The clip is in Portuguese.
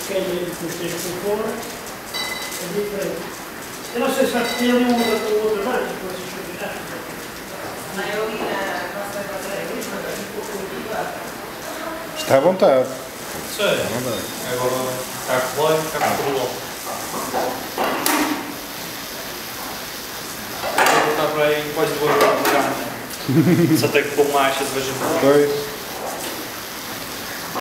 quem depois teve por fora, é diferente. Eu não sei se tem ali uma outra marca que vocês combinaram. Não, eu ali na nossa bateria, mas um pouco cultivado. Está à vontade. Sim, agora está com banho, está com o Vou voltar para aí, depois de vou jogar. Só tenho que pôr mais cerveja. Pois.